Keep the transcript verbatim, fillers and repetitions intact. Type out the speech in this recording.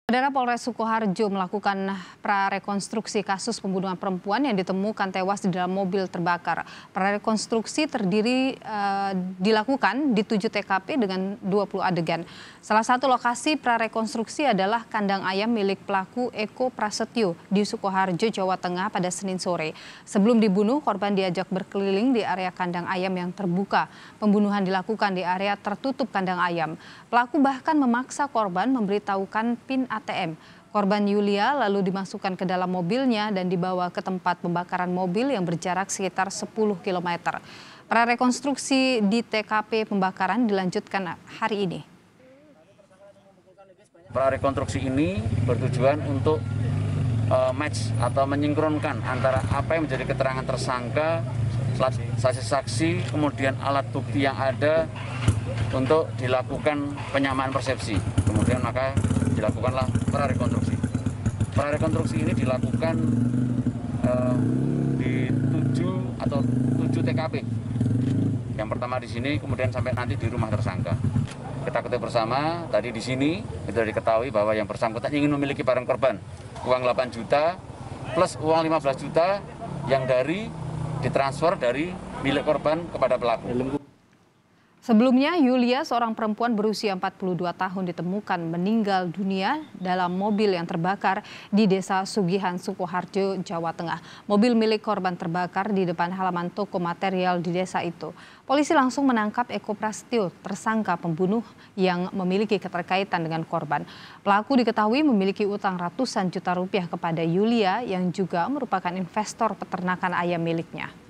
Saudara Polres Sukoharjo melakukan prarekonstruksi kasus pembunuhan perempuan yang ditemukan tewas di dalam mobil terbakar. Prarekonstruksi terdiri eh, dilakukan di tujuh T K P dengan dua puluh adegan. Salah satu lokasi prarekonstruksi adalah kandang ayam milik pelaku Eko Prasetyo di Sukoharjo, Jawa Tengah pada Senin sore. Sebelum dibunuh, korban diajak berkeliling di area kandang ayam yang terbuka. Pembunuhan dilakukan di area tertutup kandang ayam. Pelaku bahkan memaksa korban memberitahukan PIN A T M. Korban Yulia lalu dimasukkan ke dalam mobilnya dan dibawa ke tempat pembakaran mobil yang berjarak sekitar sepuluh kilometer. Prarekonstruksi di T K P pembakaran dilanjutkan hari ini. Prarekonstruksi ini bertujuan untuk uh, match atau menyingkronkan antara apa yang menjadi keterangan tersangka, saksi-saksi, kemudian alat bukti yang ada untuk dilakukan penyamaan persepsi. Kemudian maka dilakukanlah prarekonstruksi. Prarekonstruksi ini dilakukan uh, di tujuh atau tujuh T K P. Yang pertama di sini, kemudian sampai nanti di rumah tersangka. Kita ketahui bersama tadi di sini itu diketahui bahwa yang bersangkutan ingin memiliki barang korban uang delapan juta plus uang lima belas juta yang dari ditransfer dari milik korban kepada pelaku. Sebelumnya, Yulia, seorang perempuan berusia empat puluh dua tahun, ditemukan meninggal dunia dalam mobil yang terbakar di Desa Sugihan, Sukoharjo, Jawa Tengah. Mobil milik korban terbakar di depan halaman toko material di desa itu. Polisi langsung menangkap Eko Prasetyo, tersangka pembunuh yang memiliki keterkaitan dengan korban. Pelaku diketahui memiliki utang ratusan juta rupiah kepada Yulia yang juga merupakan investor peternakan ayam miliknya.